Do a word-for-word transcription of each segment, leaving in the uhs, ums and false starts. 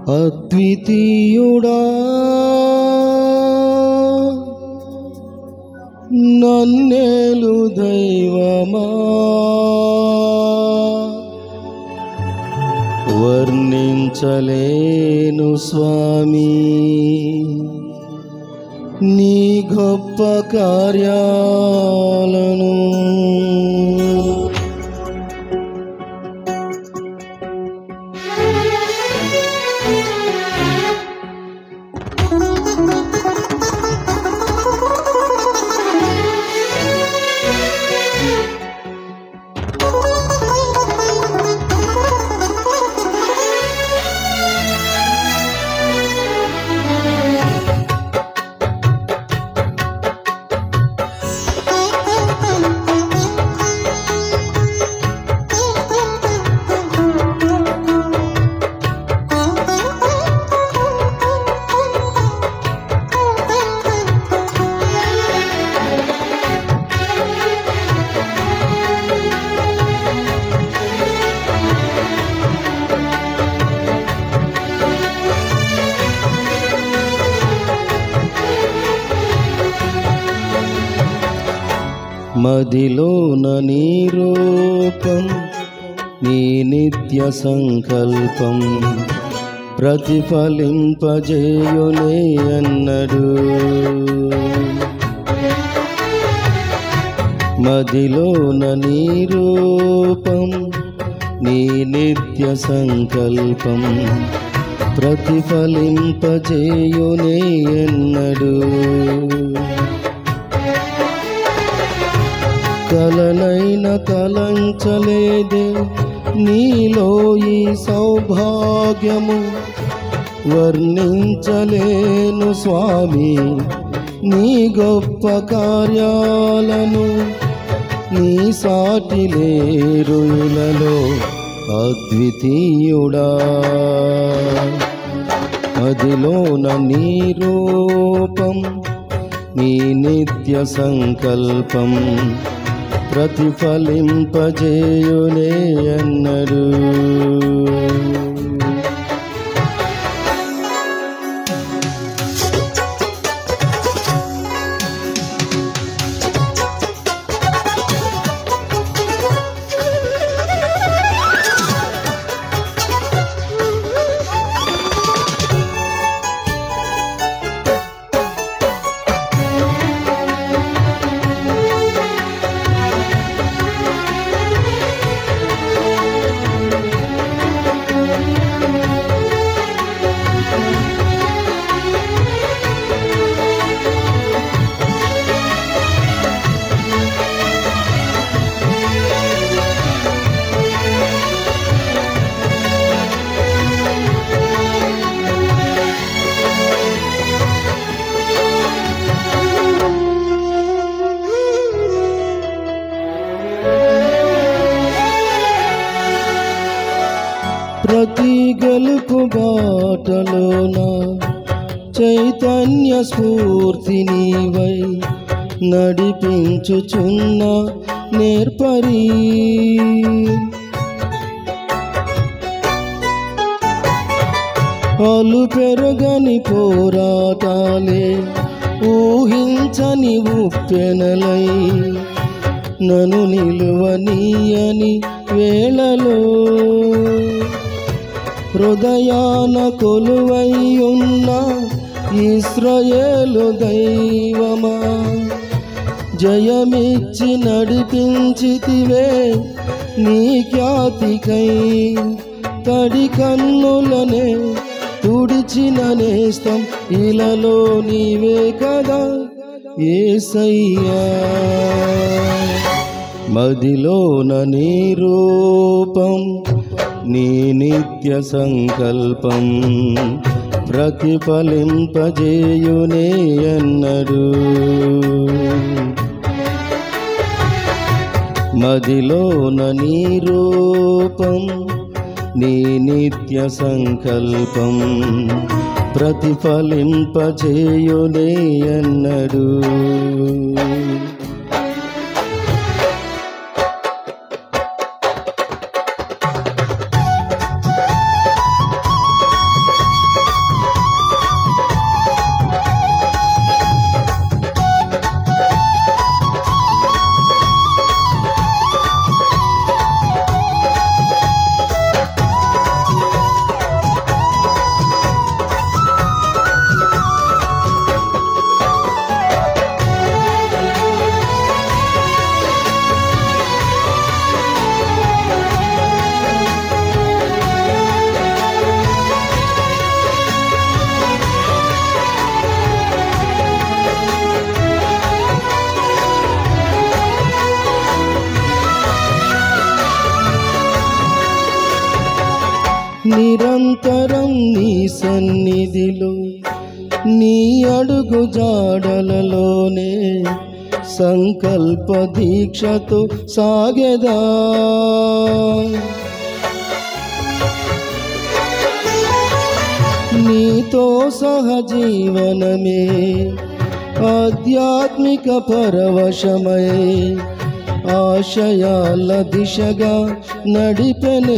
అద్వితీయుడా నన్నేలు దైవమా వర్ణించలేను స్వామి నీ గొప్ప కార్యాలను. మదిలోన నీ రూపం నీ నిత్య సంకల్పం ప్రతిఫలింపజేయునే అన్నడు. మదిలోన నీ రూపం నీ నిత్య సంకల్పం ప్రతిఫలింపజేయునే అన్నడు. కలనైన తలంచలేదే నీలో ఈ సౌభాగ్యము వర్ణించలేను స్వామి నీ గొప్ప కార్యాలను. నీ సాటి లేరు ఇలలో అద్వితీయుడా అదిలోన నీ రూపం నీ నిత్య సంకల్పం ప్రతిఫలింపజేయునే అన్నడు. ప్రతి గెలుపు బాటలోన చైతన్య స్ఫూర్తి నీవై నడిపించుచున్న నేర్పరి. అలు పెరగని పోరాటాలే ఊహించని ఉప్పెనలై నన్ను నిలువనీయని వేళలో హృదయాన కొలువై ఉన్న ఇశ్రాయేలు దైవమా జయమిచ్చి నడిపించితివే నీ ఖ్యాతికై. తడి కన్నులనే తుడిచిన నేస్తం ఇలలో నీవే కదా యేసయ్యా. మదిలోన నీ రూపం నీ నిత్య సంకల్పం ప్రతిఫలింపజేయునే అన్నడు. మదిలోన నీ రూపం నీ నిత్య సంకల్పం ప్రతిఫలింపజేయునే అన్నడు. నిరంతరం నీ సన్నిధిలో నీ అడుగు జాడలలోనే సంకల్ప దీక్షతో సాగెదా. నీతో సహజీవనమే ఆధ్యాత్మిక పరవశమై ఆశయాల దిశగా నడిపెనే.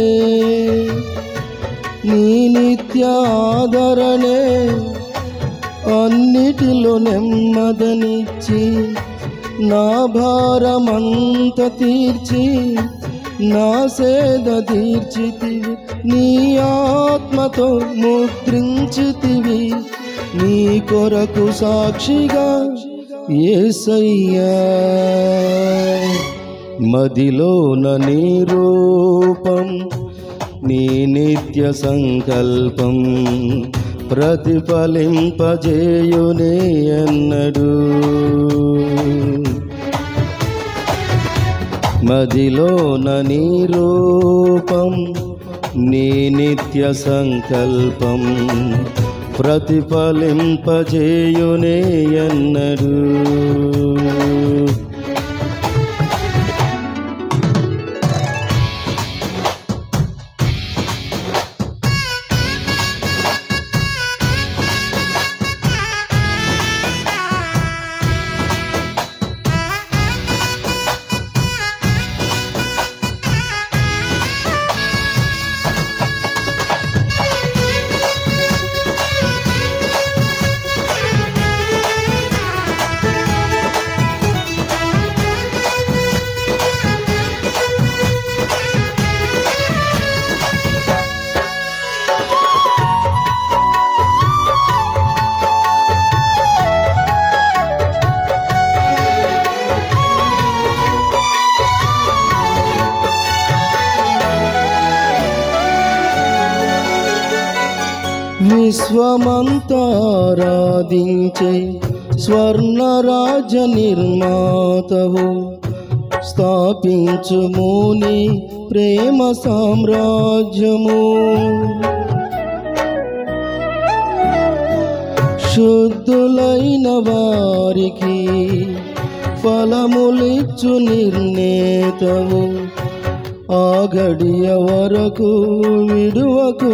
నీ నిత్య ఆదరణే అన్నిటిలో నెమ్మదనిచ్చి నా భారమంత తీర్చి నా సేద తీర్చితివి. నీ ఆత్మతో ముద్రించితివి. నీ కొరకు సాక్షిగా యేసయ్యా. మదిలోన నీ రూపం నీ నిత్య సంకల్పం ప్రతిఫలింపజేయునే అన్నడు. మదిలోన నీ రూపం నీ నిత్య సంకల్పం ప్రతిఫలింపజేయునే అన్నడు. విశ్వమంతారాధించే స్వర్ణరాజ నిర్మాతవు స్థాపించుము నీ ప్రేమ సామ్రాజ్యము. శుద్ధులైన వారికి ఫలములిచ్చు నిర్ణేతవు. ఆ గడియ వరకు విడువకు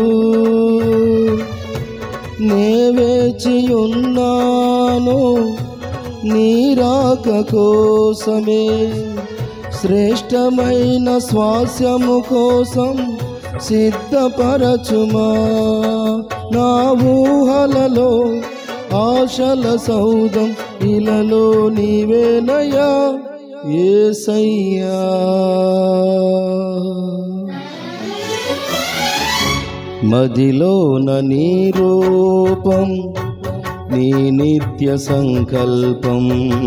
నే వేచియున్నాను. నీ రాక కోసమే శ్రేష్టమైన స్వాస్యము కోసం సిద్ధపరచుమా. నా ఊహలలో ఆశల సౌధం ఇలలో నీవేనయ్యా యేసయ్యా. మదిలోన నీ రూపం నీ నిత్య సంకల్పం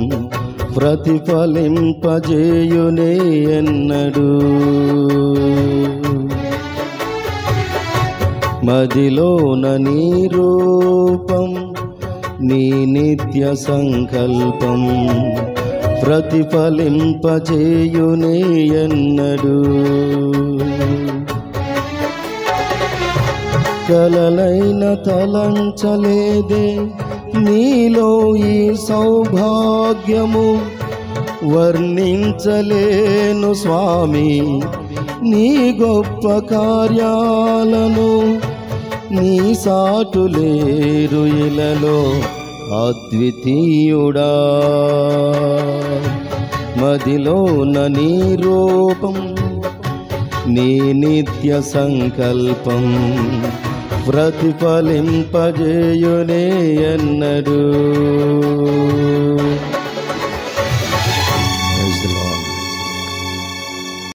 ప్రతిఫలింపజేయునే ఎన్నడు. మదిలోన నీ రూపం నీ నిత్య సంకల్పం ప్రతిఫలింపజేయునే ఎన్నడు. కలలైన తలంచలేదే నీలో ఈ సౌభాగ్యము. వర్ణించలేను స్వామి నీ గొప్ప కార్యాలను. నీ సాటులేరు ఇలలో అద్వితీయుడా. మదిలోన నీ రూపం నీ నిత్య సంకల్పం ప్రతిఫలింపజేయునే ఎన్నడు.